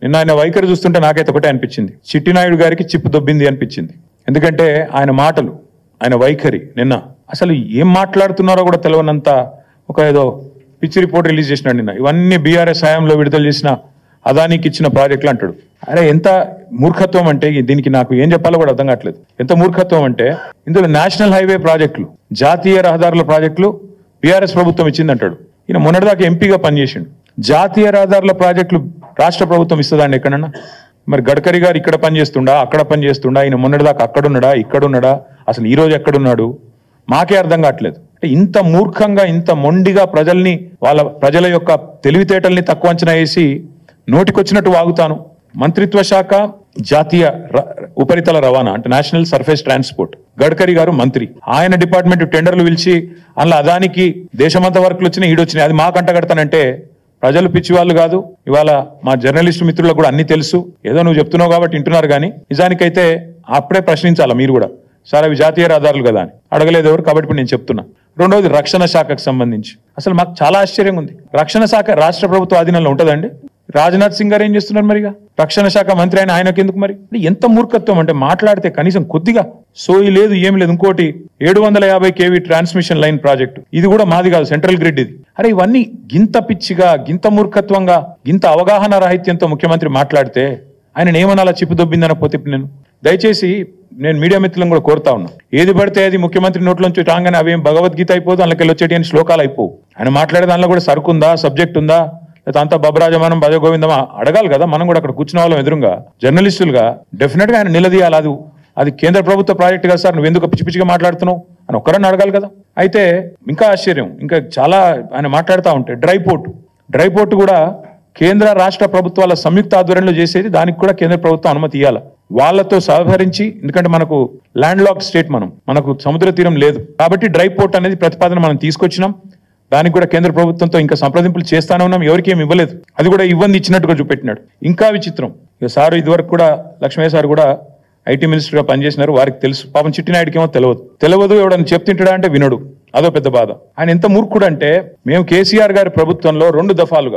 నిన్న ఆయన వైఖరి చూస్తుంటే నాకైతే ఒకటే అనిపించింది, చిట్టినాయుడు గారికి చిప్పు దొబ్బింది అనిపించింది. ఎందుకంటే ఆయన మాటలు, ఆయన వైఖరి నిన్న అసలు ఏం మాట్లాడుతున్నారో కూడా తెలియనంత ఒక ఏదో పిచ్చి రిపోర్ట్ రిలీజ్ చేసినాడు నిన్న. ఇవన్నీ బీఆర్ఎస్ హయాంలో విడుదల చేసిన అదానికి ఇచ్చిన ప్రాజెక్టులు అంటాడు. అరే ఎంత మూర్ఖత్వం అంటే, దీనికి నాకు ఏం చెప్పాలో కూడా అర్థం కావట్లేదు. ఎంత మూర్ఖత్వం అంటే, ఇందులో నేషనల్ హైవే ప్రాజెక్టులు, జాతీయ రహదారుల ప్రాజెక్టులు బీఆర్ఎస్ ప్రభుత్వం ఇచ్చిందంటాడు. ఈయన మొన్నటిదాకా ఎంపీగా పనిచేసిండు. జాతీయ రహదారుల ప్రాజెక్టులు రాష్ట్ర ప్రభుత్వం ఇస్తుందండి ఎక్కడన్నా? మరి గడ్కరీ గారు ఇక్కడ పనిచేస్తుండా, అక్కడ పనిచేస్తుండా? ఈయన మొన్నటిదాకా అక్కడున్నాడా, ఇక్కడున్నాడా? అసలు ఈ రోజు ఎక్కడున్నాడు? మాకే అర్థం కావట్లేదు. అంటే ఇంత మూర్ఖంగా, ఇంత మొండిగా ప్రజల యొక్క తెలివితేటల్ని తక్కువ అంచనా వేసి నోటికొచ్చినట్టు వాగుతాను. మంత్రిత్వ శాఖ జాతీయ ఉపరితల రవాణా అంటే నేషనల్ సర్ఫేస్ ట్రాన్స్పోర్ట్, గడ్కరీ గారు మంత్రి. ఆయన డిపార్ట్మెంట్ టెండర్లు పిలిచి అందులో అదానికి దేశమంతా వర్క్లు వచ్చినాయి, ఈడొచ్చినాయి. అది మాకంట కడతానంటే ప్రజలు పిచ్చివాళ్ళు కాదు. ఇవాళ మా జర్నలిస్టు మిత్రులకు కూడా అన్ని తెలుసు. ఏదో నువ్వు చెప్తున్నావు కాబట్టి వింటున్నారు, కానీ నిజానికైతే అప్పుడే ప్రశ్నించాలా మీరు కూడా. సార్ అవి జాతీయ రహదారులు కదా అని అడగలేదు ఎవరు, కాబట్టి ఇప్పుడు నేను చెప్తున్నా. రెండవది రక్షణ శాఖకు సంబంధించి అసలు మాకు చాలా ఆశ్చర్యంగా ఉంది. రక్షణ శాఖ రాష్ట్ర ప్రభుత్వ ఆధీనంలో ఉంటుందండి. రాజ్నాథ్ సింగ్ గారు ఏం చేస్తున్నారు మరిగా? రక్షణ శాఖ మంత్రి ఆయనకి ఎందుకు మరి? ఎంత మూర్ఖత్వం అంటే, మాట్లాడితే కనీసం కొద్దిగా సోయి లేదు, ఏం లేదు. ఇంకోటి 750 kV ట్రాన్స్మిషన్ లైన్ ప్రాజెక్టు, ఇది కూడా మాది కాదు, సెంట్రల్ గ్రిడ్ ఇది. అరే ఇవన్నీ గింత పిచ్చిగా, గింత మూర్ఖత్వంగా, గింత అవగాహన రాహిత్యంతో ముఖ్యమంత్రి మాట్లాడితే ఆయన ఏమనాలా చిప్పు దొబ్బిందనపోతే దయచేసి నేను మీడియా మిత్రులను కూడా కోరుతా ఉన్నా, ఏది పడితే అది ముఖ్యమంత్రి నోట్లోంచి రాగానే అవేం భగవద్గీత అయిపోదు, అందులోకి వచ్చేటి అని శ్లోకాలు అయిపోవు. ఆయన మాట్లాడే దానిలో కూడా సరుకుందా, సబ్జెక్ట్ ఉందా, లేదా అంతా బబరాజమానం భజగోవిందమా అడగాలి కదా. మనం కూడా అక్కడ కూర్చున్న వాళ్ళం ఎదురుగా జర్నలిస్టులుగా డెఫినెట్ గా ఆయన నిలదీయాలి. అది కేంద్ర ప్రభుత్వ ప్రాజెక్టు కదా సార్, నువ్వు ఎందుకు పిచ్చి పిచ్చిగా మాట్లాడుతున్నావు అని ఒక్కరన్నా అడగాలి కదా. అయితే ఇంకా ఆశ్చర్యం, ఇంకా చాలా ఆయన మాట్లాడుతూ ఉంటే డ్రై పోర్టు కూడా కేంద్ర రాష్ట్ర ప్రభుత్వాల సంయుక్త ఆధ్వర్యంలో చేసేది, దానికి కూడా కేంద్ర ప్రభుత్వం అనుమతి ఇవ్వాలి. వాళ్ళతో సహకరించి, ఎందుకంటే మనకు ల్యాండ్ లాక్ స్టేట్, మనకు సముద్ర తీరం లేదు కాబట్టి డ్రై పోర్ట్ అనేది ప్రతిపాదన మనం తీసుకొచ్చినాం. దానికి కూడా కేంద్ర ప్రభుత్వంతో ఇంకా సంప్రదింపులు చేస్తానే ఉన్నాం. ఎవరికి ఏమి ఇవ్వలేదు, అది కూడా ఇచ్చినట్టుగా చూపెట్టినాడు. ఇంకా విచిత్రం, ఇక సారు ఇదివరకు కూడా లక్ష్మయ్య సార్ కూడా ఐటీ మినిస్టర్ గా పనిచేసినారు, వారికి తెలుసు. పాపం చిట్టినాయుడికి ఏమో తెలియదు. ఎవడని చెప్తుంటాడా అంటే వినడు, అదో పెద్ద బాధ. ఆయన ఎంత మూర్ఖుడు అంటే, మేము కేసీఆర్ గారి ప్రభుత్వంలో రెండు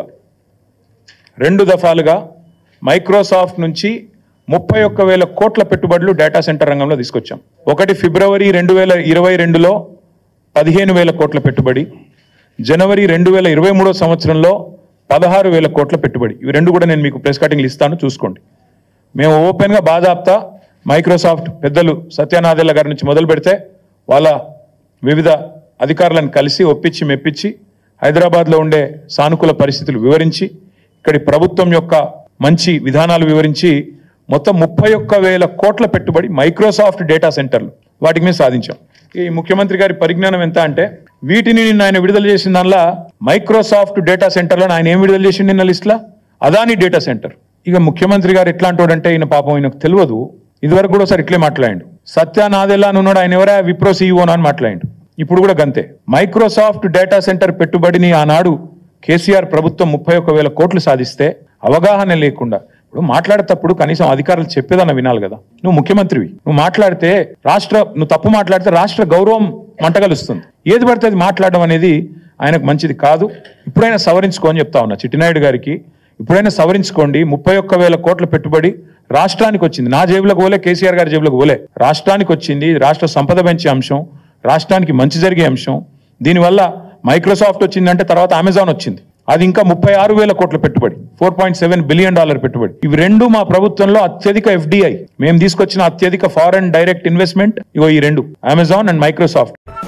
దఫాలుగా మైక్రోసాఫ్ట్ నుంచి 31,000 కోట్ల పెట్టుబడులు డేటా సెంటర్ రంగంలో తీసుకొచ్చాం. ఒకటి ఫిబ్రవరి 2022లో 15,000 కోట్ల పెట్టుబడి, జనవరి 2023 సంవత్సరంలో 16,000 కోట్ల పెట్టుబడి. ఇవి రెండు కూడా నేను మీకు ప్రెస్ కటింగ్లు ఇస్తాను, చూసుకోండి. మేము ఓపెన్గా బాధాప్తా మైక్రోసాఫ్ట్ పెద్దలు సత్యనాదెల్ల గారి నుంచి మొదలు పెడితే వాళ్ళ వివిధ అధికారులను కలిసి ఒప్పించి మెప్పించి హైదరాబాద్లో ఉండే సానుకూల పరిస్థితులు వివరించి, ఇక్కడి ప్రభుత్వం యొక్క మంచి విధానాలు వివరించి మొత్తం 31,000 కోట్ల పెట్టుబడి మైక్రోసాఫ్ట్ డేటా సెంటర్లు వాటికి మేము సాధించాం. ఈ ముఖ్యమంత్రి గారి పరిజ్ఞానం ఎంత అంటే, వీటిని నిన్న ఆయన విడుదల చేసిన దానిలో మైక్రోసాఫ్ట్ డేటా సెంటర్లను ఆయన ఏం విడుదల చేసిండు నిన్న లిస్టులో? Adani data centre. ఇక ముఖ్యమంత్రి గారు ఎట్లాంటి వాడంటే, ఈయన పాపం ఆయనకు తెలియదు. ఇదివరకు కూడా ఒకసారి ఇట్లే మాట్లాడిండు. సత్యనాదెల్లా అని ఉన్నాడు, ఆయన ఎవరా విప్రో CEO అని మాట్లాడిండు. ఇప్పుడు కూడా గంతే. మైక్రోసాఫ్ట్ డేటా సెంటర్ పెట్టుబడిని ఆనాడు కేసీఆర్ ప్రభుత్వం 31,000 కోట్లు సాధిస్తే అవగాహన లేకుండా, ఇప్పుడు మాట్లాడేటప్పుడు కనీసం అధికారులు చెప్పేదన్న వినాలి కదా. నువ్వు ముఖ్యమంత్రివి, నువ్వు తప్పు మాట్లాడితే రాష్ట్ర గౌరవం మంటగలుస్తుంది. ఏది పడితే అది మాట్లాడడం అనేది ఆయనకు మంచిది కాదు. ఇప్పుడైనా సవరించుకో అని చెప్తా ఉన్నా చిట్టినాయుడు గారికి. ఇప్పుడైనా సవరించుకోండి. 31,000 కోట్ల పెట్టుబడి రాష్ట్రానికి వచ్చింది. నా జేబులకు పోలే, కేసీఆర్ గారి జేబులకు పోలే, రాష్ట్రానికి వచ్చింది. రాష్ట్ర సంపద పెంచే అంశం, రాష్ట్రానికి మంచి జరిగే అంశం. దీనివల్ల మైక్రోసాఫ్ట్ వచ్చిందంటే తర్వాత అమెజాన్ వచ్చింది, అది ఇంకా 36,000 కోట్ల పెట్టుబడి, $4.7 బిలియన్ పెట్టుబడి. ఇవి రెండు మా ప్రభుత్వంలో అత్యధిక FDI, మేము తీసుకొచ్చిన అత్యధిక ఫారెన్ డైరెక్ట్ ఇన్వెస్ట్మెంట్. ఇగో ఈ రెండు, అమెజాన్ అండ్ మైక్రోసాఫ్ట్.